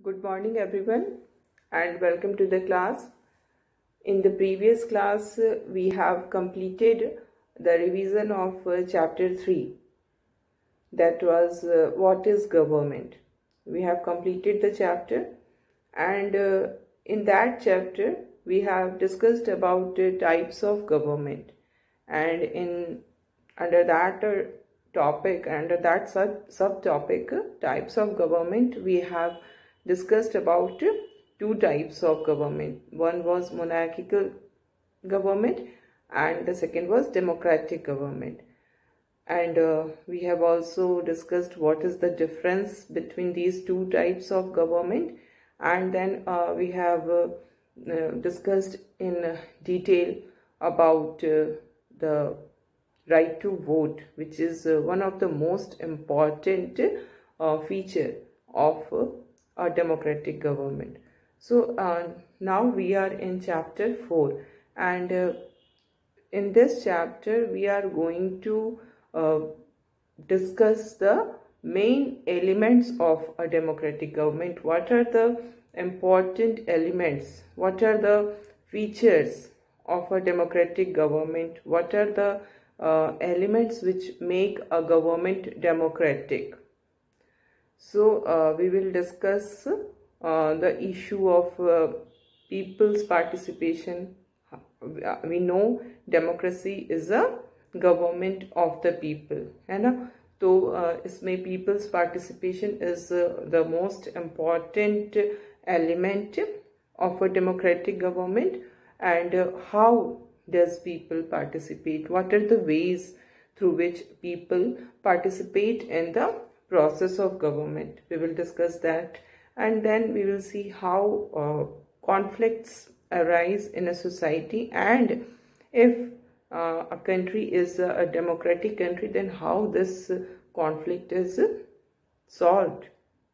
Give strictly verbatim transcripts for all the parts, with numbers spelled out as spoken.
Good morning everyone and welcome to the class. In the previous class uh, we have completed the revision of uh, chapter three, that was uh, what is government. We have completed the chapter, and uh, in that chapter we have discussed about uh, types of government, and in under that uh, topic under that sub subtopic uh, types of government, we have discussed about uh, two types of government. One was monarchical government and the second was democratic government. And uh, we have also discussed what is the difference between these two types of government, and then uh, we have uh, uh, discussed in detail about uh, the right to vote, which is uh, one of the most important uh, feature of uh, a democratic government. So uh, now we are in chapter four, and uh, in this chapter we are going to uh, discuss the main elements of a democratic government. What are the important elements? What are the features of a democratic government? What are the uh, elements which make a government democratic? So uh, we will discuss uh, the issue of uh, people's participation. We know democracy is a government of the people, है ना. तो uh, इसमें people's participation is the most important element of a democratic government. And how does people participate? What are the ways through which people participate in the process of government? We will discuss that, and then we will see how uh, conflicts arise in a society, and if Uh, a country is uh, a democratic country, then how this uh, conflict is uh, solved.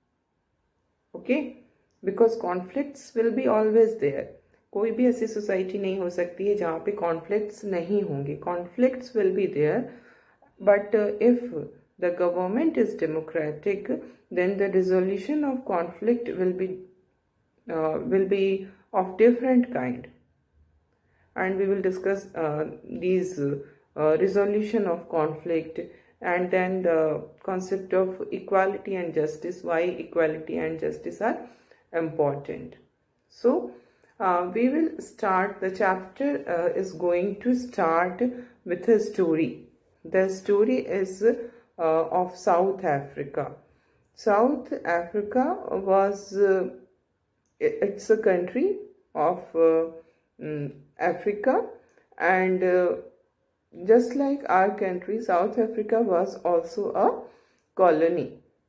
Okay, because conflicts will be always there. कोई भी ऐसी society नहीं हो सकती है जहाँ पे conflicts नहीं होंगे. Conflicts will be there, but uh, if the government is democratic, then the resolution of conflict will be uh, will be of different kind. And we will discuss uh, these uh, resolution of conflict, and then the concept of equality and justice, why equality and justice are important. So uh, we will start, the chapter uh, is going to start with a story. The story is uh, of South Africa. South Africa was uh, it's a country of uh, Africa, and uh, just like our country, South Africa was also a colony.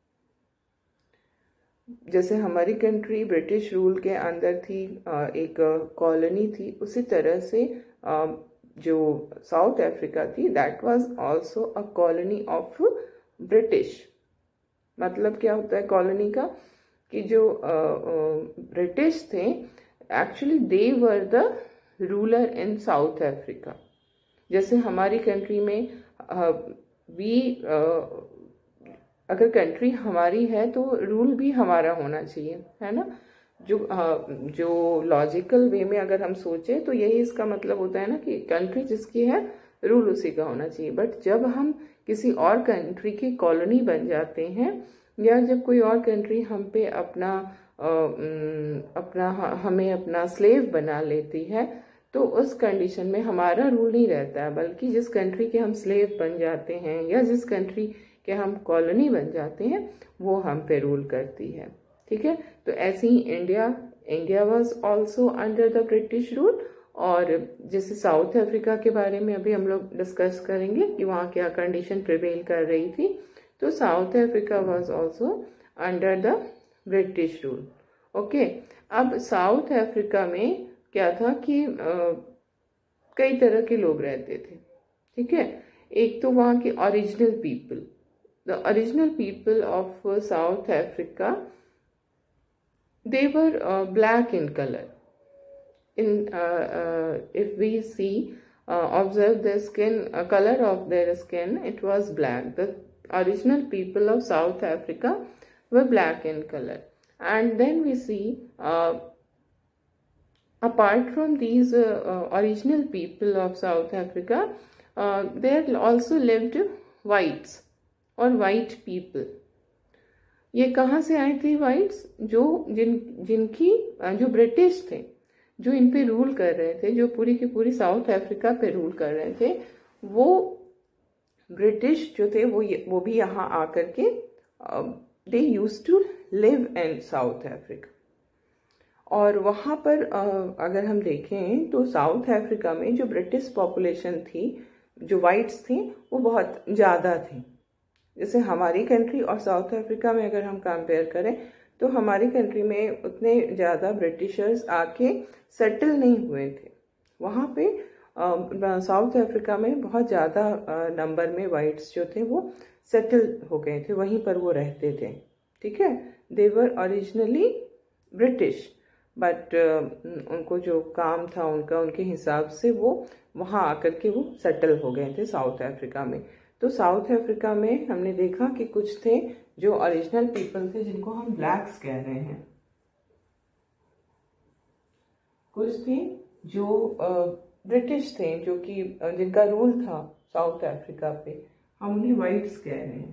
जैसे हमारी country British rule के अंदर थी, एक colony थी, उसी तरह से जो साउथ अफ्रीका थी, that was also a colony of British. मतलब क्या होता है कॉलोनी का, कि जो ब्रिटिश थे, actually they were the ruler in South Africa. जैसे हमारी कंट्री में वी अगर कंट्री हमारी है तो रूल भी हमारा होना चाहिए, है ना. जो uh, जो लॉजिकल वे में अगर हम सोचें तो यही इसका मतलब होता है ना, कि कंट्री जिसकी है रूल उसी का होना चाहिए. बट जब हम किसी और कंट्री की कॉलोनी बन जाते हैं, या जब कोई और कंट्री हम पे अपना अपना हमें अपना स्लेव बना लेती है, तो उस कंडीशन में हमारा रूल नहीं रहता है, बल्कि जिस कंट्री के हम स्लेव बन जाते हैं या जिस कंट्री के हम कॉलोनी बन जाते हैं, वो हम पे रूल करती है. ठीक है. तो ऐसे ही India India was also under the British rule. और जैसे साउथ अफ्रीका के बारे में अभी हम लोग डिस्कस करेंगे कि वहाँ क्या कंडीशन प्रिवेल कर रही थी. तो South Africa was also under the British rule. Okay. अब साउथ अफ्रीका में क्या था कि आ, कई तरह के लोग रहते थे. ठीक है. एक तो वहाँ के original people, the original people of South Africa, they were black in colour. In if we see observe the skin colour of their skin, it was black. The original people of South Africa were black in color. And then we see, uh, apart from these uh, uh, original people of South Africa, uh, there also lived whites or white people. ये कहाँ से आए थे whites? जो जिन जिनकी जो British थे, जो इन पे रूल कर रहे थे, जो पूरी की पूरी साउथ अफ्रीका पे रूल कर रहे थे, वो ब्रिटिश जो थे वो वो भी यहाँ आकर के they used to live in South Africa. और वहाँ पर अगर हम देखें तो साउथ अफ्रीका में जो ब्रिटिश पॉपुलेशन थी, जो वाइट्स थी, वो बहुत ज़्यादा थी। जैसे हमारी कंट्री और साउथ अफ्रीका में अगर हम कंपेयर करें तो हमारी कंट्री में उतने ज़्यादा ब्रिटिशर्स आके सेटल नहीं हुए थे। वहाँ पे साउथ अफ्रीका में बहुत ज़्यादा नंबर में वाइट्स जो थे वो सेटल हो गए थे, वहीं पर वो रहते थे। ठीक है, they were originally British, but उनको जो काम था उनका, उनके हिसाब से वो वहाँ आकर के वो सेटल हो गए थे साउथ अफ्रीका में। तो साउथ अफ्रीका में हमने देखा कि कुछ थे जो ओरिजिनल पीपल थे, जिनको हम ब्लैक्स कह रहे हैं। कुछ थे जो ब्रिटिश थे, जो कि जिनका रूल था साउथ अफ्रीका पे, हम उन्हें वाइट्स कह रहे हैं।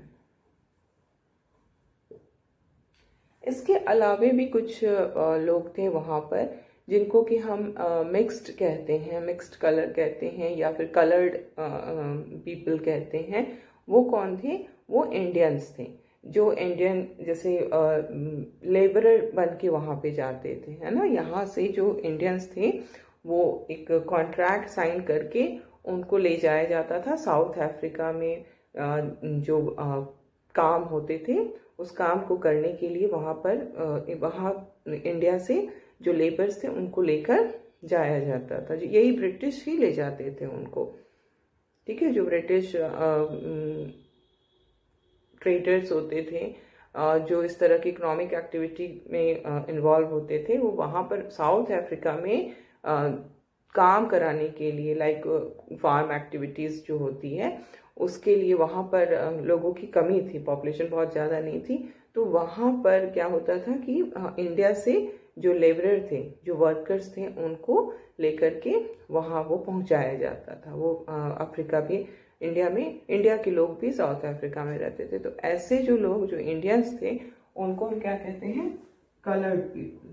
इसके अलावे भी कुछ लोग थे वहाँ पर जिनको कि हम मिक्स्ड कहते हैं, मिक्स्ड कलर कहते हैं, या फिर कलर्ड पीपल कहते हैं। वो कौन थे? वो इंडियंस थे, जो इंडियन जैसे लेबरर बन के वहाँ पे जाते थे, है ना। यहाँ से जो इंडियंस थे वो एक कॉन्ट्रैक्ट साइन करके उनको ले जाया जाता था साउथ अफ्रीका में। जो काम होते थे उस काम को करने के लिए वहाँ पर वहाँ इंडिया से जो लेबर्स थे उनको लेकर जाया जाता था। यही ब्रिटिश ही ले जाते थे उनको। ठीक है, जो ब्रिटिश ट्रेडर्स होते थे, जो इस तरह की इकोनॉमिक एक्टिविटी में इन्वॉल्व होते थे, वो वहाँ पर साउथ अफ्रीका में काम कराने के लिए, लाइक फार्म एक्टिविटीज़ जो होती है, उसके लिए वहाँ पर लोगों की कमी थी, पॉपुलेशन बहुत ज़्यादा नहीं थी। तो वहाँ पर क्या होता था कि इंडिया से जो लेबरर थे, जो वर्कर्स थे, उनको लेकर के वहाँ वो पहुँचाया जाता था। वो अफ्रीका भी, इंडिया में, इंडिया के लोग भी साउथ अफ्रीका में रहते थे। तो ऐसे जो लोग, जो इंडियंस थे, उनको हम क्या कहते हैं? Coloured people.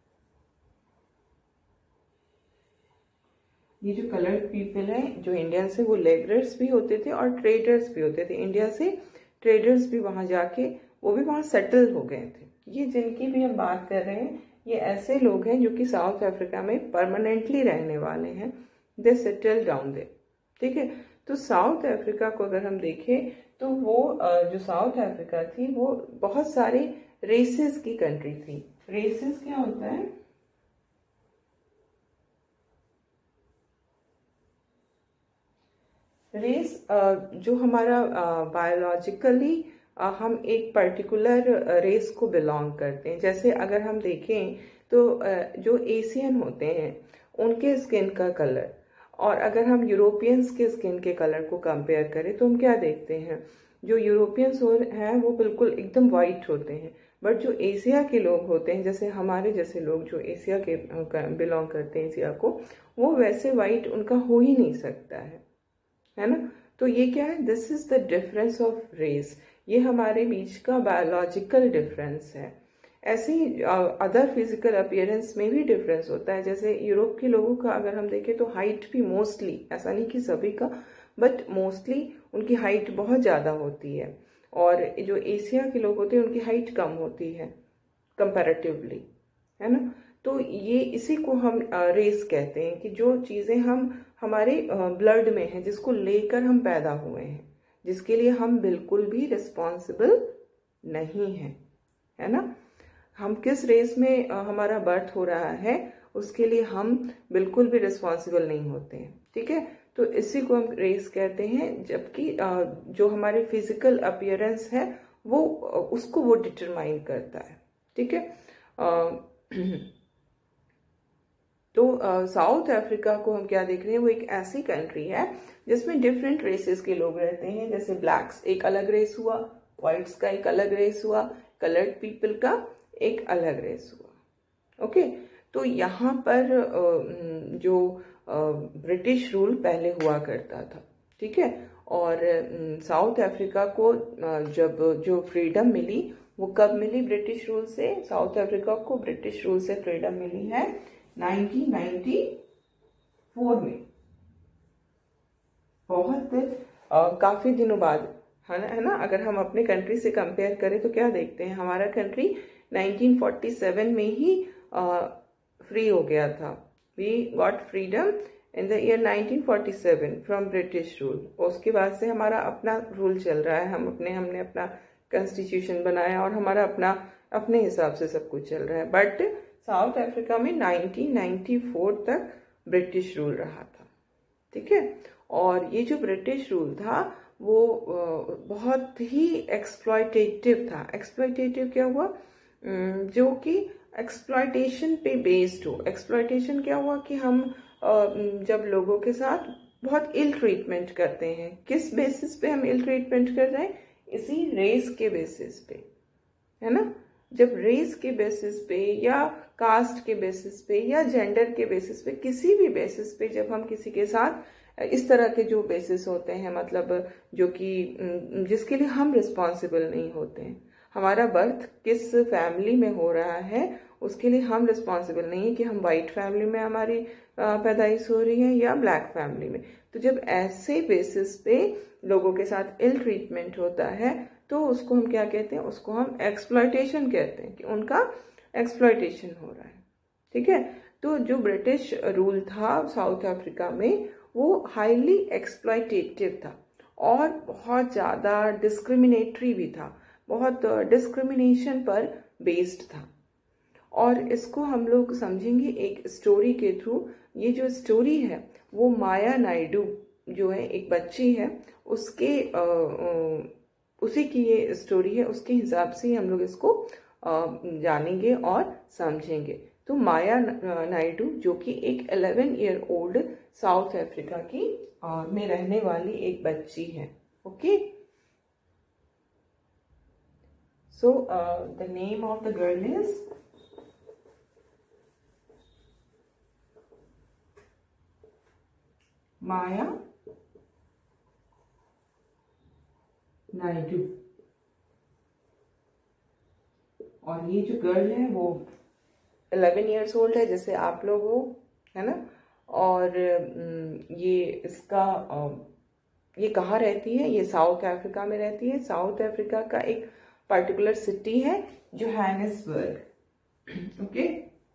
ये जो कलर्ड पीपल है, जो इंडियंस है, वो लेबरर्स भी होते थे और ट्रेडर्स भी होते थे। इंडिया से ट्रेडर्स भी वहाँ जाके वो भी वहाँ सेटल हो गए थे। ये जिनकी भी हम बात कर रहे हैं, ये ऐसे लोग हैं जो कि साउथ अफ्रीका में परमानेंटली रहने वाले हैं। They settle down they. ठीक है, तो साउथ अफ्रीका को अगर हम देखें तो वो जो साउथ अफ्रीका थी वो बहुत सारे रेसेस की कंट्री थी। रेसेस क्या होता है? रेस जो हमारा बायोलॉजिकली हम एक पर्टिकुलर रेस को बिलोंग करते हैं। जैसे अगर हम देखें तो जो एशियन होते हैं उनके स्किन का कलर, और अगर हम यूरोपियंस के स्किन के कलर को कंपेयर करें तो हम क्या देखते हैं? जो यूरोपियंस हैं वो बिल्कुल एकदम वाइट होते हैं, बट जो एशिया के लोग होते हैं, जैसे हमारे जैसे लोग जो एशिया के बिलोंग करते हैं, एशिया को, वो वैसे वाइट उनका हो ही नहीं सकता है, है ना। तो ये क्या है? This is the difference of race. ये हमारे बीच का बायोलॉजिकल डिफरेंस है। ऐसे ही अदर फिजिकल अपीयरेंस में भी डिफरेंस होता है। जैसे यूरोप के लोगों का अगर हम देखें तो हाइट भी मोस्टली, ऐसा नहीं कि सभी का, बट मोस्टली उनकी हाइट बहुत ज़्यादा होती है, और जो एशिया के लोग होते हैं उनकी हाइट कम होती है कंपैरेटिवली, है ना। तो ये इसी को हम रेस कहते हैं कि जो चीज़ें हम हमारे ब्लड में हैं, जिसको लेकर हम पैदा हुए हैं, जिसके लिए हम बिल्कुल भी रिस्पॉन्सिबल नहीं हैं, है ना। हम किस रेस में हमारा बर्थ हो रहा है उसके लिए हम बिल्कुल भी रिस्पॉन्सिबल नहीं होते हैं। ठीक है, तो इसी को हम रेस कहते हैं। जबकि जो हमारे फिजिकल अपीयरेंस है वो उसको वो डिटरमाइन करता है। ठीक है, तो साउथ अफ्रीका को हम क्या देख रहे हैं? वो एक ऐसी कंट्री है जिसमें डिफरेंट रेसेस के लोग रहते हैं। जैसे ब्लैक्स एक अलग रेस हुआ, व्हाइट्स का एक अलग रेस हुआ, कलर्ड पीपल का एक अलग रेस हुआ। ओके, तो यहाँ पर जो ब्रिटिश रूल पहले हुआ करता था, ठीक है, और साउथ अफ्रीका को जब जो फ्रीडम मिली वो कब मिली ब्रिटिश रूल से? साउथ अफ्रीका को ब्रिटिश रूल से फ्रीडम मिली है नाइनटीन नाइंटी फोर में, बहुत आ, काफी दिनों बाद, है ना है ना अगर हम अपने कंट्री से कंपेयर करें तो क्या देखते हैं, हमारा कंट्री नाइनटीन फोर्टी सेवन में ही फ्री हो गया था। We got freedom in the year nineteen forty seven from British rule. उसके बाद से हमारा अपना रूल चल रहा है, हम अपने हमने अपना कॉन्स्टिट्यूशन बनाया और हमारा अपना अपने हिसाब से सब कुछ चल रहा है। बट साउथ अफ्रीका में नाइनटीन नाइंटी फोर तक ब्रिटिश रूल रहा था, ठीक है। और ये जो ब्रिटिश रूल था वो बहुत ही एक्सप्लॉयटेटिव था। एक्सप्लॉयटेटिव क्या हुआ? जो कि एक्सप्लॉयटेशन पे बेस्ड हो। एक्सप्लॉयटेशन क्या हुआ कि हम जब लोगों के साथ बहुत इल ट्रीटमेंट करते हैं, किस बेसिस पे हम इल ट्रीटमेंट कर रहे हैं? इसी रेस के बेसिस पे, है ना। जब रेस के बेसिस पे या कास्ट के बेसिस पे या जेंडर के बेसिस पे, किसी भी बेसिस पे जब हम किसी के साथ इस तरह के जो बेसिस होते हैं, मतलब जो कि जिसके लिए हम रिस्पॉन्सिबल नहीं होते हैं, हमारा बर्थ किस फैमिली में हो रहा है उसके लिए हम रिस्पॉन्सिबल नहीं है कि हम वाइट फैमिली में हमारी पैदाइश हो रही है या ब्लैक फैमिली में। तो जब ऐसे बेसिस पे लोगों के साथ इल ट्रीटमेंट होता है तो उसको हम क्या कहते हैं? उसको हम एक्सप्लॉयटेशन कहते हैं, कि उनका एक्सप्लॉयटेशन हो रहा है, ठीक है। तो जो ब्रिटिश रूल था साउथ अफ्रीका में वो हाईली एक्सप्लॉयटेटिव था और बहुत ज़्यादा डिस्क्रिमिनेटरी भी था, बहुत डिस्क्रिमिनेशन पर बेस्ड था। और इसको हम लोग समझेंगे एक स्टोरी के थ्रू। ये जो स्टोरी है वो माया नायडू जो है, एक बच्ची है, उसके आ, आ, उसी की ये स्टोरी है, उसके हिसाब से ही हम लोग इसको आ, जानेंगे और समझेंगे। तो माया नायडू जो कि एक eleven year old South Africa की आ, में रहने वाली एक बच्ची है। Okay, so the name of the girl is Maya Naidu. और ये जो गर्ल है वो इलेवन इयर्स ओल्ड है, जैसे आप लोग हो, है ना। और ये इसका ये कहाँ रहती है? ये साउथ अफ्रीका में रहती है। साउथ अफ्रीका का एक पर्टिकुलर सिटी है जोहानिसबर्ग। ओके,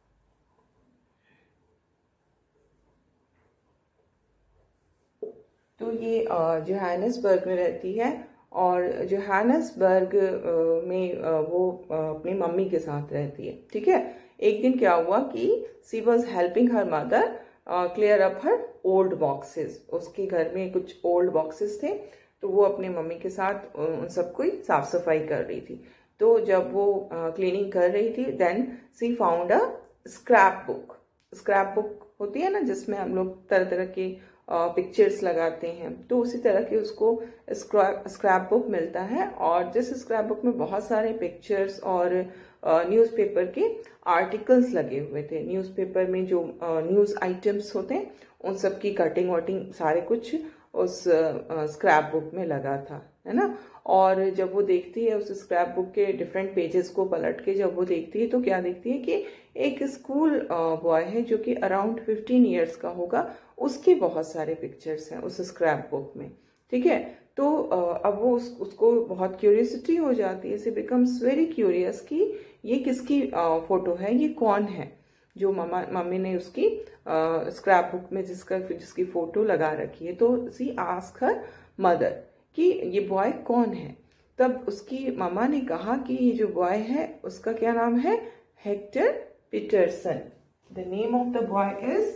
तो ये जोहानिसबर्ग में रहती है और जोहानिसबर्ग में वो अपनी मम्मी के साथ रहती है, ठीक है। एक दिन क्या हुआ कि she was helping her mother clear up her old boxes. उसके घर में कुछ ओल्ड बॉक्सेस थे तो वो अपनी मम्मी के साथ उन सबको साफ सफाई कर रही थी। तो जब वो क्लीनिंग कर रही थी then she found a scrapbook. Scrapbook होती है ना जिसमें हम लोग तरह तरह के पिक्चर्स लगाते हैं, तो उसी तरह की उसको स्क्रैप बुक मिलता है। और जिस स्क्रैप बुक में बहुत सारे पिक्चर्स और न्यूज़पेपर के आर्टिकल्स लगे हुए थे। न्यूज़पेपर में जो न्यूज़ आइटम्स होते हैं उन सब की कटिंग वटिंग सारे कुछ उस स्क्रैप बुक में लगा था, है ना। और जब वो देखती है उस स्क्रैप बुक के डिफरेंट पेजेस को पलट के जब वो देखती है तो क्या देखती है कि एक स्कूल बॉय है जो कि अराउंड फिफ्टीन ईयर्स का होगा, उसके बहुत सारे पिक्चर्स हैं उस स्क्रैप बुक में, ठीक है। तो अब वो उस, उसको बहुत क्यूरियोसिटी हो जाती है, शी बिकम्स वेरी क्यूरियस कि ये किसकी फोटो है, ये कौन है जो मम्मा मम्मी ने उसकी स्क्रैप बुक में जिसका जिसकी फोटो लगा रखी है। तो शी आस्क हर मदर कि ये बॉय कौन है। तब उसकी मम्मा ने कहा कि ये जो बॉय है उसका क्या नाम है? Hector Peterson. The name of the boy is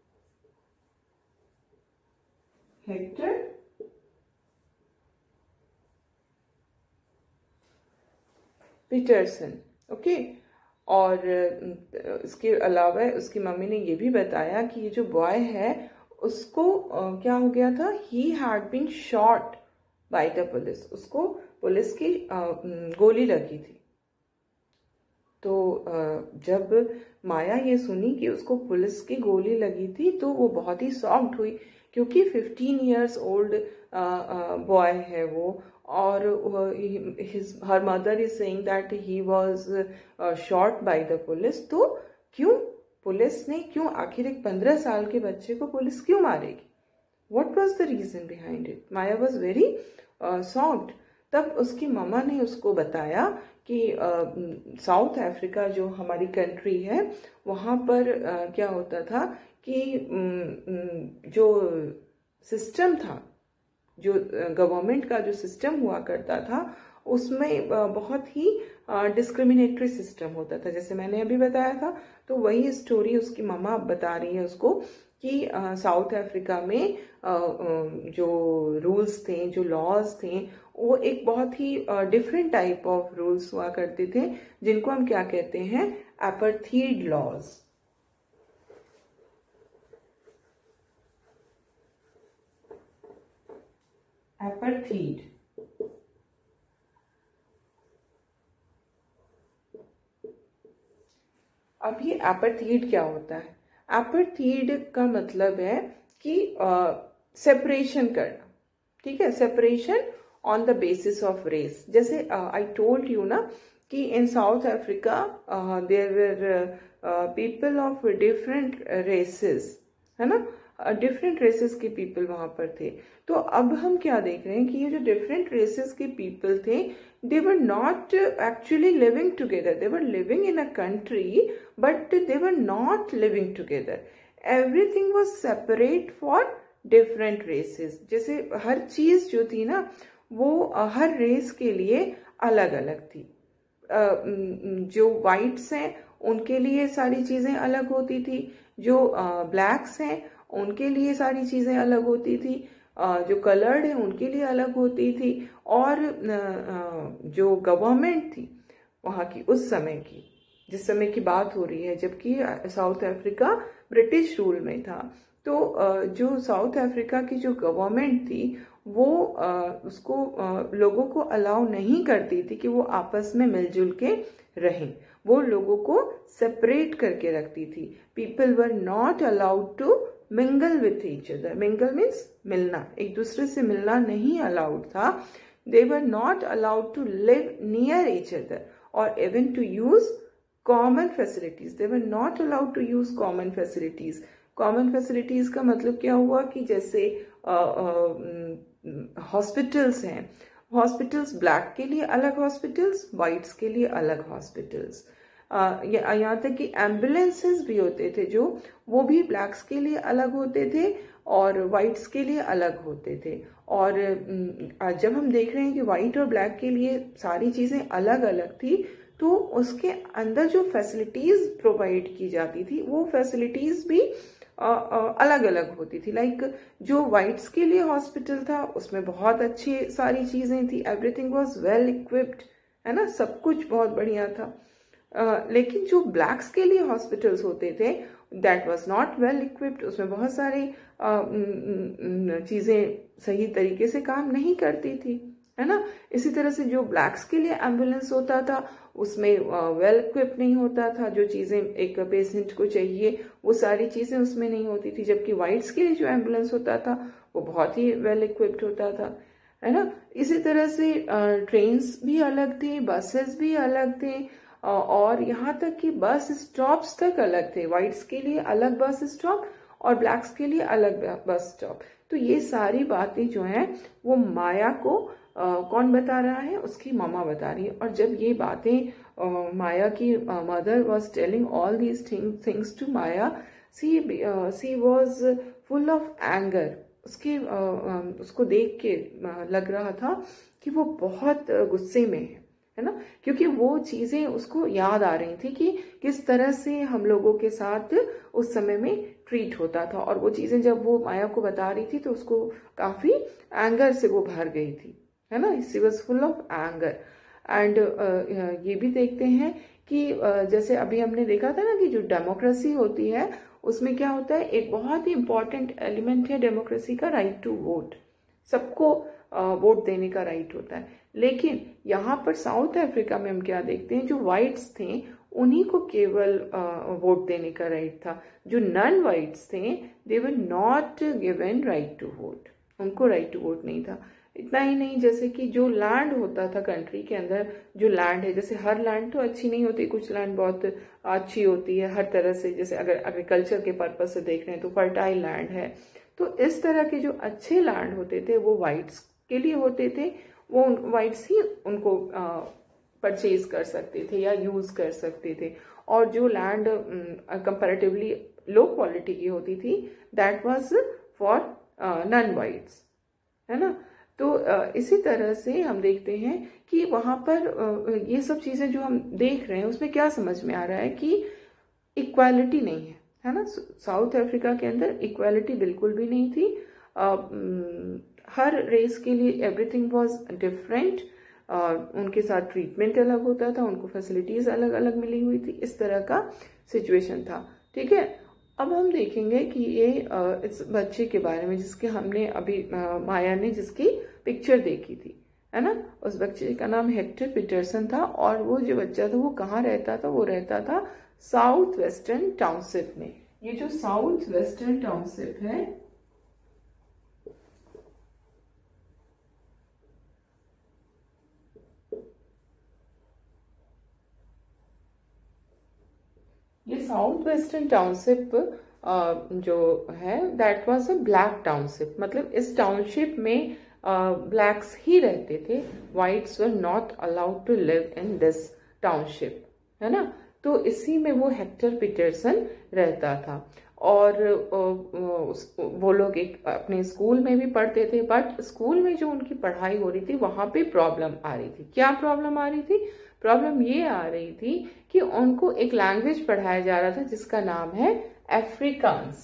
Hector Peterson. Okay, और इसके अलावा उसकी मम्मी ने ये भी बताया कि ये जो बॉय है उसको क्या हो गया था? He had been shot by the police. उसको पुलिस की गोली लगी थी। तो जब माया ये सुनी कि उसको पुलिस की गोली लगी थी तो वो बहुत ही शॉक्ड हुई, क्योंकि फिफ्टीन इयर्स ओल्ड बॉय है वो, और his her mother is saying that he was shot by the police. तो क्यों पुलिस ने, क्यों आखिर एक पंद्रह साल के बच्चे को पुलिस क्यों मारेगी? What was the reason behind it? Maya was very uh, shocked. तब उसकी मम्मा ने उसको बताया कि साउथ uh, अफ्रीका जो हमारी कंट्री है वहाँ पर uh, क्या होता था कि um, जो सिस्टम था, जो गवर्नमेंट uh, का जो सिस्टम हुआ करता था उसमें uh, बहुत ही डिस्क्रिमिनेटरी uh, सिस्टम होता था, जैसे मैंने अभी बताया था। तो वही स्टोरी उसकी मम्मा बता रही है उसको कि साउथ अफ्रीका में uh, जो रूल्स थे, जो लॉज थे, वो एक बहुत ही डिफरेंट टाइप ऑफ रूल्स हुआ करते थे, जिनको हम क्या कहते हैं, एपार्थीड लॉज। एपार्थीड अब ये एपार्थीड क्या होता है? एपार्थीड का मतलब है कि सेपरेशन uh, करना, ठीक है, separation on the basis of race. जैसे आई टोल्ड यू ना कि in South Africa there were people of different races, है ना, डिफरेंट रेसेस के पीपल वहां पर थे। तो अब हम क्या देख रहे हैं कि ये जो डिफरेंट रेसेस के पीपल थे, they were not actually living together. They were living in a country, but they were not living together. Everything was separate for different races. जैसे हर चीज जो थी ना वो हर रेस के लिए अलग अलग थी। जो वाइट्स हैं उनके लिए सारी चीजें अलग होती थी, जो ब्लैक्स हैं उनके लिए सारी चीजें अलग होती थी, जो कलर्ड है उनके लिए अलग होती थी, और जो गवर्नमेंट थी वहाँ की उस समय की, जिस समय की बात हो रही है जबकि साउथ अफ्रीका ब्रिटिश रूल में था, तो जो साउथ अफ्रीका की जो गवर्नमेंट थी वो उसको लोगों को अलाउ नहीं करती थी कि वो आपस में मिलजुल के रहें, वो लोगों को सेपरेट करके रखती थी। People were not allowed to mingle with each other. Mingle means मिलना, एक दूसरे से मिलना नहीं अलाउड था। They were not allowed to live near each other और even to use common facilities. They were not allowed to use common facilities. Common facilities का मतलब क्या हुआ कि जैसे हॉस्पिटल्स हैं, हॉस्पिटल्स ब्लैक के लिए अलग हॉस्पिटल्स, वाइट्स के लिए अलग हॉस्पिटल्स, यहाँ तक कि एम्बुलेंसेस भी होते थे जो वो भी ब्लैक्स के लिए अलग होते थे और वाइट्स के लिए अलग होते थे। और जब हम देख रहे हैं कि वाइट और ब्लैक के लिए सारी चीजें अलग अलग थी, तो उसके अंदर जो फैसिलिटीज प्रोवाइड की जाती थी वो फैसिलिटीज भी अलग अलग होती थी। लाइक जो वाइट्स के लिए हॉस्पिटल था उसमें बहुत अच्छी सारी चीजें थी, एवरीथिंग वाज वेल इक्विप्ड, है ना, सब कुछ बहुत बढ़िया था। Uh, लेकिन जो ब्लैक्स के लिए हॉस्पिटल्स होते थे that was not well equipped, उसमें बहुत सारी uh, चीजें सही तरीके से काम नहीं करती थी, है ना। इसी तरह से जो ब्लैक्स के लिए एम्बुलेंस होता था उसमें वेल uh, इक्विप्ड नहीं होता था, जो चीजें एक पेशेंट को चाहिए वो सारी चीजें उसमें नहीं होती थी, जबकि वाइट्स के लिए जो एम्बुलेंस होता था वो बहुत ही वेल इक्विप्ड होता था, है ना। इसी तरह से ट्रेन्स uh, भी अलग थे, बसेस भी अलग थे, और यहाँ तक कि बस स्टॉप्स तक अलग थे। वाइट्स के लिए अलग बस स्टॉप और ब्लैक्स के लिए अलग बस स्टॉप। तो ये सारी बातें जो हैं वो माया को आ, कौन बता रहा है? उसकी मामा बता रही है। और जब ये बातें आ, माया की mother was telling all these things to Maya, she she was full of anger. उसके आ, आ, उसको देख के लग रहा था कि वो बहुत गुस्से में है, है ना, क्योंकि वो चीजें उसको याद आ रही थी कि किस तरह से हम लोगों के साथ उस समय में ट्रीट होता था। और वो चीजें जब वो माया को बता रही थी तो उसको काफी एंगर से वो भर गई थी, है ना। She was full of anger. And ये भी देखते हैं कि uh, जैसे अभी हमने देखा था ना कि जो डेमोक्रेसी होती है उसमें क्या होता है, एक बहुत ही इंपॉर्टेंट एलिमेंट है डेमोक्रेसी का, राइट टू वोट। सबको वोट uh, देने का राइट होता है। लेकिन यहाँ पर साउथ अफ्रीका में हम क्या देखते हैं, जो वाइट्स थे उन्हीं को केवल वोट देने का राइट था। जो नॉन वाइट्स थे they were not given right to vote, उनको राइट टू वोट नहीं था। इतना ही नहीं, जैसे कि जो लैंड होता था कंट्री के अंदर, जो लैंड है, जैसे हर लैंड तो अच्छी नहीं होती, कुछ लैंड बहुत अच्छी होती है हर तरह से, जैसे अगर एग्रीकल्चर के पर्पज से देख रहे हैं तो फर्टाइल लैंड है। तो इस तरह के जो अच्छे लैंड होते थे वो वाइट्स के लिए होते थे, वो वाइट्स ही उनको परचेज कर सकते थे या यूज कर सकते थे। और जो लैंड कंपैरेटिवली लो क्वालिटी की होती थी that was for non whites, है ना। तो uh, इसी तरह से हम देखते हैं कि वहां पर uh, ये सब चीजें जो हम देख रहे हैं उसमें क्या समझ में आ रहा है कि इक्वालिटी नहीं है, है ना। साउथ अफ्रीका के अंदर इक्वालिटी बिल्कुल भी नहीं थी। uh, हर रेस के लिए एवरीथिंग वाज डिफरेंट, और उनके साथ ट्रीटमेंट अलग होता था, उनको फैसिलिटीज अलग अलग मिली हुई थी, इस तरह का सिचुएशन था। ठीक है, अब हम देखेंगे कि ये इस बच्चे के बारे में जिसके हमने अभी माया ने जिसकी पिक्चर देखी थी, है ना। उस बच्चे का नाम हेक्टर पीटरसन था, और वो जो बच्चा था वो कहाँ रहता था, वो रहता था साउथ वेस्टर्न टाउनशिप में। ये जो साउथ वेस्टर्न टाउनशिप है ये साउथ वेस्टर्न टाउनशिप जो है that was a black township, मतलब इस टाउनशिप में ब्लैक्स uh, ही रहते थे, whites were not allowed to live in this township, है ना। तो इसी में वो हेक्टर पीटरसन रहता था, और uh, वो लोग एक अपने स्कूल में भी पढ़ते थे, बट स्कूल में जो उनकी पढ़ाई हो रही थी वहां पे प्रॉब्लम आ रही थी। क्या प्रॉब्लम आ रही थी? प्रॉब्लम ये आ रही थी कि उनको एक लैंग्वेज पढ़ाया जा रहा था जिसका नाम है अफ्रीकांस।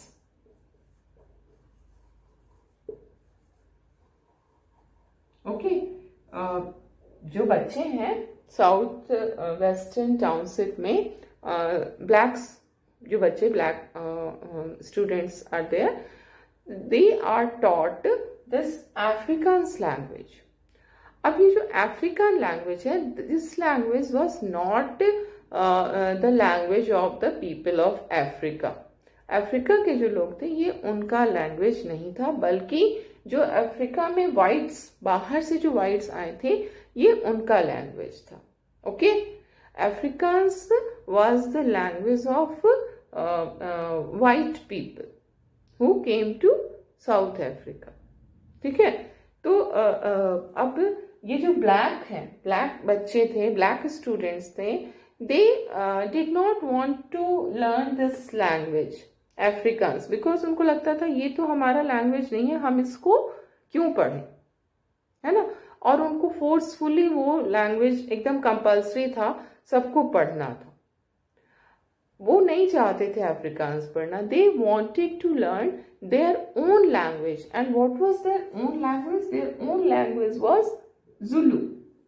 ओके, जो बच्चे हैं साउथ वेस्टर्न टाउनशिप में, ब्लैक्स uh, जो बच्चे black students are there, they are taught this Afrikaans language. अब ये जो अफ्रीकन लैंग्वेज है, this language was not the language of the people of Africa. Africa के जो लोग थे ये उनका लैंग्वेज नहीं था, बल्कि जो अफ्रीका में वाइट्स, बाहर से जो वाइट्स आए थे, ये उनका लैंग्वेज था। Okay, Afrikaans was the language of white people who came to South Africa. ठीक है, तो uh, uh, अब ये जो ब्लैक हैं, ब्लैक बच्चे थे, ब्लैक स्टूडेंट्स थे, they did not want to learn this language Afrikaans, because उनको लगता था ये तो हमारा लैंग्वेज नहीं है, हम इसको क्यों पढ़ें, है ना। और उनको फोर्सफुली वो लैंग्वेज एकदम कंपल्सरी था, सबको पढ़ना था। वो नहीं चाहते थे अफ्रीकांस पढ़ना, they wanted to learn their own language. And what was their own language? Their own language was Zulu.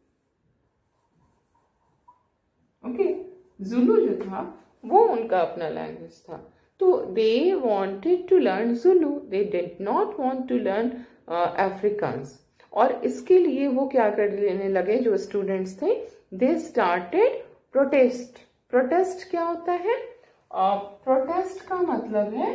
Okay, Zulu जो था वो उनका अपना लैंग्वेज था। तो they wanted to learn Zulu, they did not want to learn Afrikaans. और इसके लिए वो क्या कर लेने लगे जो स्टूडेंट्स थे, दे स्टार्टेड प्रोटेस्ट। प्रोटेस्ट क्या होता है? प्रोटेस्ट uh, का मतलब है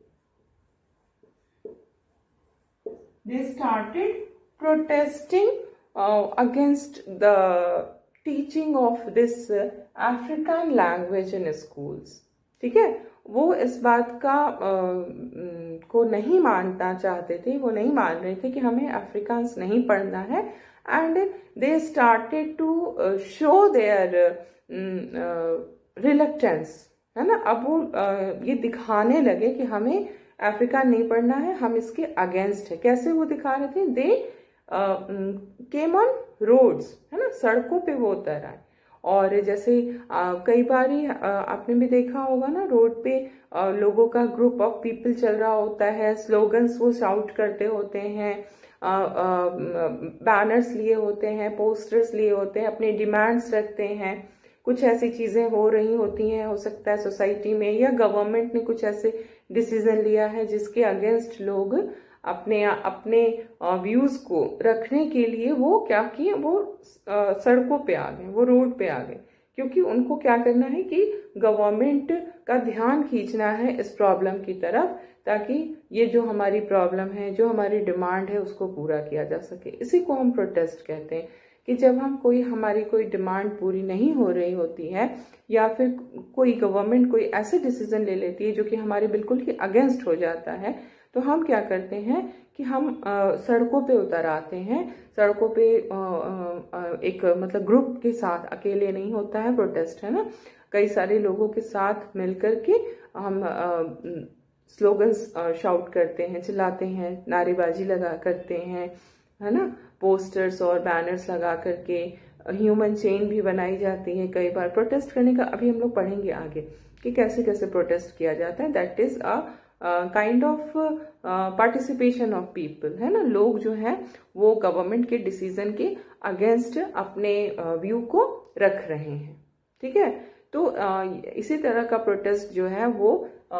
they started protesting against the teaching of this African language in schools. ठीक है, वो इस बात का uh, को नहीं मानना चाहते थे, वो नहीं मान रहे थे कि हमें अफ्रीकांस नहीं पढ़ना है। And they started to show their reluctance, है ना। अब वो uh, ये दिखाने लगे कि हमें अफ्रीकान नहीं पढ़ना है, हम इसके अगेंस्ट है। कैसे वो दिखा रहे थे? दे केम ऑन रोड्स, है ना, सड़कों पे वो उतर आए। और जैसे आ, कई बार ही आपने भी देखा होगा ना, रोड पे आ, लोगों का ग्रुप ऑफ पीपल चल रहा होता है, स्लोगन्स वो शाउट करते होते हैं, बैनर्स लिए होते हैं, पोस्टर्स लिए होते हैं, अपने डिमांड्स रखते हैं। कुछ ऐसी चीजें हो रही होती हैं, हो सकता है सोसाइटी में या गवर्नमेंट ने कुछ ऐसे डिसीजन लिया है जिसके अगेंस्ट लोग अपने अपने व्यूज को रखने के लिए वो क्या किए, वो सड़कों पे आ गए, वो रोड पे आ गए। क्योंकि उनको क्या करना है कि गवर्नमेंट का ध्यान खींचना है इस प्रॉब्लम की तरफ, ताकि ये जो हमारी प्रॉब्लम है, जो हमारी डिमांड है, उसको पूरा किया जा सके। इसी को हम प्रोटेस्ट कहते हैं कि जब हम कोई हमारी कोई डिमांड पूरी नहीं हो रही होती है, या फिर कोई गवर्नमेंट कोई ऐसे डिसीजन ले लेती है जो कि हमारे बिल्कुल ही अगेंस्ट हो जाता है, तो हम क्या करते हैं कि हम आ, सड़कों पे उतर आते हैं। सड़कों पे आ, आ, एक मतलब ग्रुप के साथ, अकेले नहीं होता है प्रोटेस्ट, है ना, कई सारे लोगों के साथ मिलकर के हम स्लोगन्स शाउट करते हैं, चिल्लाते हैं, नारेबाजी लगा करते हैं, है ना, पोस्टर्स और बैनर्स लगा करके। ह्यूमन चेन भी बनाई जाती है कई बार प्रोटेस्ट करने का। अभी हम लोग पढ़ेंगे आगे कि कैसे कैसे प्रोटेस्ट किया जाता है। That is a kind of participation of people, है ना। लोग जो है वो गवर्नमेंट के डिसीजन के अगेंस्ट अपने व्यू uh, को रख रहे हैं, ठीक है। तो uh, इसी तरह का प्रोटेस्ट जो है वो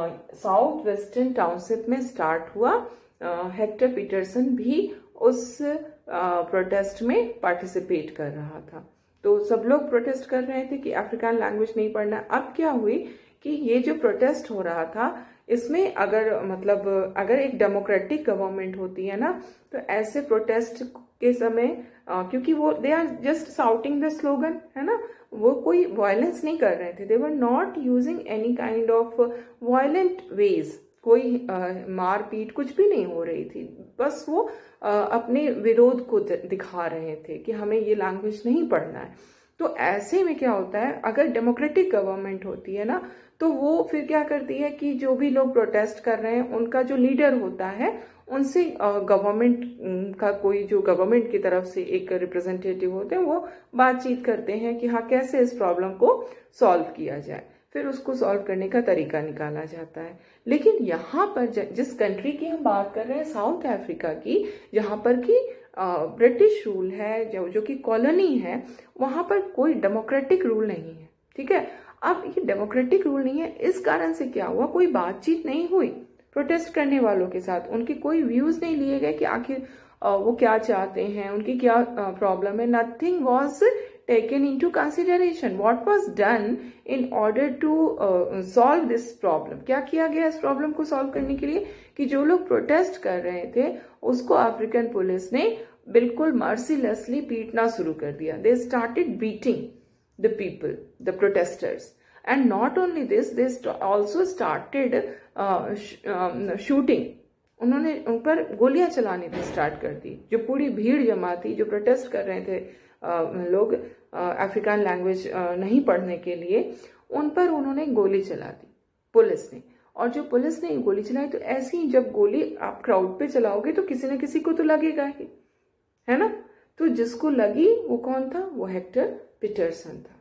साउथ वेस्टर्न टाउनशिप में स्टार्ट हुआ। हेक्टर पीटरसन भी उस प्रोटेस्ट uh, में पार्टिसिपेट कर रहा था। तो सब लोग प्रोटेस्ट कर रहे थे कि अफ्रीकान लैंग्वेज नहीं पढ़ना। अब क्या हुई कि ये जो प्रोटेस्ट हो रहा था, इसमें अगर मतलब अगर एक डेमोक्रेटिक गवर्नमेंट होती है ना, तो ऐसे प्रोटेस्ट के समय आ, क्योंकि वो they are just shouting the slogan, है ना, वो कोई वायलेंस नहीं कर रहे थे। They were not using any kind of violent ways, कोई मारपीट कुछ भी नहीं हो रही थी। बस वो आ, अपने विरोध को दिखा रहे थे कि हमें ये लैंग्वेज नहीं पढ़ना है। तो ऐसे में क्या होता है, अगर डेमोक्रेटिक गवर्नमेंट होती है ना, तो वो फिर क्या करती है कि जो भी लोग प्रोटेस्ट कर रहे हैं, उनका जो लीडर होता है, उनसे गवर्नमेंट का कोई जो गवर्नमेंट की तरफ से एक रिप्रेजेंटेटिव होते हैं, वो बातचीत करते हैं कि हाँ कैसे इस प्रॉब्लम को सॉल्व किया जाए। फिर उसको सॉल्व करने का तरीका निकाला जाता है। लेकिन यहाँ पर जिस कंट्री की हम बात कर रहे हैं, साउथ अफ्रीका की, जहाँ पर की ब्रिटिश रूल है, जो जो कि कॉलोनी है, वहां पर कोई डेमोक्रेटिक रूल नहीं है, ठीक है। अब ये डेमोक्रेटिक रूल नहीं है, इस कारण से क्या हुआ, कोई बातचीत नहीं हुई प्रोटेस्ट करने वालों के साथ। उनके कोई व्यूज नहीं लिए गए कि आखिर वो क्या चाहते हैं, उनकी क्या प्रॉब्लम है। Nothing was taken into consideration. What was done in order to uh, solve this problem? क्या किया गया इस प्रॉब्लम को सॉल्व करने के लिए कि जो लोग प्रोटेस्ट कर रहे थे उसको अफ्रीकन पुलिस ने बिल्कुल मर्सीलेसली पीटना शुरू कर दिया। They started beating the people, the protesters, and not only this, they also started uh, sh um, shooting. उन्होंने उन पर गोलियां चलानी भी स्टार्ट कर दी। जो पूरी भीड़ जमा थी, जो प्रोटेस्ट कर रहे थे uh, लोग अफ्रीकान लैंग्वेज नहीं पढ़ने के लिए, उन पर उन्होंने गोली चला दी पुलिस ने। और जो पुलिस ने गोली चलाई, तो ऐसी ही जब गोली आप क्राउड पे चलाओगे तो किसी न किसी को तो लगेगा ही, है ना। तो जिसको लगी वो कौन था, वो हेक्टर पीटरसन था।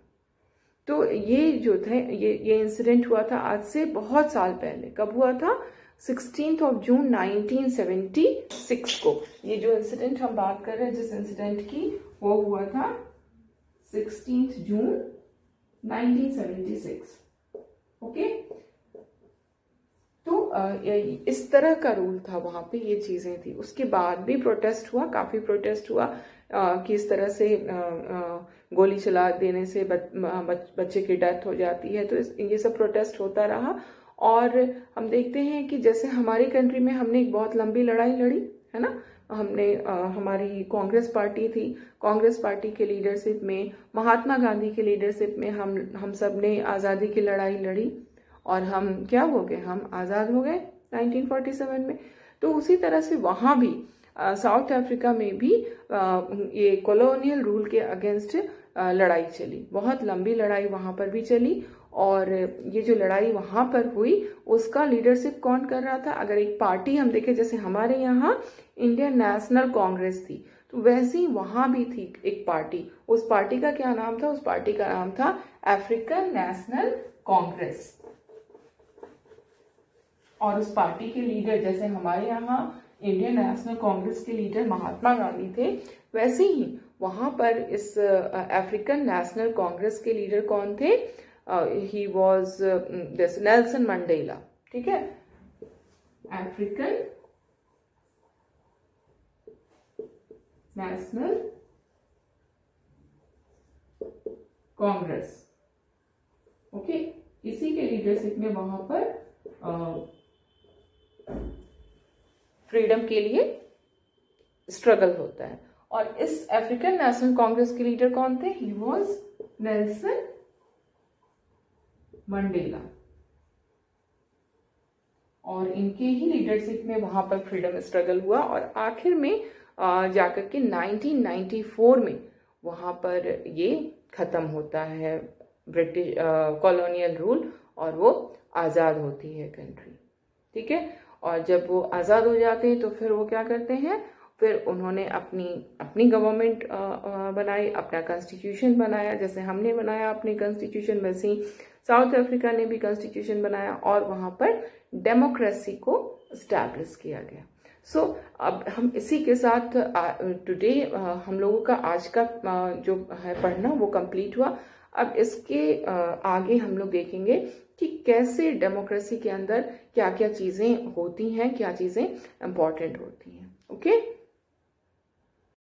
तो ये जो थे ये ये इंसिडेंट हुआ था आज से बहुत साल पहले। कब हुआ था, sixteenth of June nineteen seventy six को। ये जो इंसिडेंट हम बात कर रहे हैं, जिस इंसिडेंट की, वो हुआ था sixteenth June nineteen seventy six. Okay, तो इस तरह का रूल था वहां पे, ये चीजें थी। उसके बाद भी प्रोटेस्ट हुआ, काफी प्रोटेस्ट हुआ कि इस तरह से आ, आ, गोली चला देने से बच, बच, बच्चे की डेथ हो जाती है। तो इस, ये सब प्रोटेस्ट होता रहा। और हम देखते हैं कि जैसे हमारी कंट्री में हमने एक बहुत लंबी लड़ाई लड़ी, है ना। हमने आ, हमारी कांग्रेस पार्टी थी, कांग्रेस पार्टी के लीडरशिप में, महात्मा गांधी के लीडरशिप में हम हम सब ने आज़ादी की लड़ाई लड़ी, और हम क्या हो गए, हम आज़ाद हो गए नाइनटीन फोर्टी सेवन में। तो उसी तरह से वहाँ भी साउथ अफ्रीका में भी आ, ये कॉलोनियल रूल के अगेंस्ट लड़ाई चली, बहुत लंबी लड़ाई वहाँ पर भी चली। और ये जो लड़ाई वहां पर हुई, उसका लीडरशिप कौन कर रहा था। अगर एक पार्टी हम देखें, जैसे हमारे यहाँ इंडियन नेशनल कांग्रेस थी, तो वैसे ही वहां भी थी एक पार्टी। उस पार्टी का क्या नाम था, उस पार्टी का नाम था अफ्रीकन नेशनल कांग्रेस। और उस पार्टी के लीडर, जैसे हमारे यहाँ इंडियन नेशनल कांग्रेस के लीडर महात्मा गांधी थे, वैसे ही वहां पर इस अफ्रीकन नेशनल कांग्रेस के लीडर कौन थे, he was this Nelson Mandela, ठीक है। अफ्रीकन नेशनल कांग्रेस, ओके, इसी के लीडरशिप में वहां पर फ्रीडम के लिए स्ट्रगल होता है। और इस अफ्रीकन नेशनल कांग्रेस के लीडर कौन थे? He was Nelson Mandela. और इनके ही लीडरशिप में वहां पर फ्रीडम स्ट्रगल हुआ और आखिर में जाकर के नाइनटीन नाइंटी फोर में वहां पर ये खत्म होता है ब्रिटिश कॉलोनियल रूल और वो आज़ाद होती है कंट्री। ठीक है, और जब वो आज़ाद हो जाते हैं तो फिर वो क्या करते हैं, फिर उन्होंने अपनी अपनी गवर्नमेंट बनाई, अपना कॉन्स्टिट्यूशन बनाया, जैसे हमने बनाया अपनी कॉन्स्टिट्यूशन वैसे ही साउथ अफ्रीका ने भी कॉन्स्टिट्यूशन बनाया और वहां पर डेमोक्रेसी को स्टैब्लिश किया गया। सो so, अब हम इसी के साथ टुडे हम लोगों का आज का जो है पढ़ना वो कंप्लीट हुआ। अब इसके आगे हम लोग देखेंगे कि कैसे डेमोक्रेसी के अंदर क्या क्या चीजें होती हैं, क्या चीजें इंपॉर्टेंट होती हैं। Okay okay?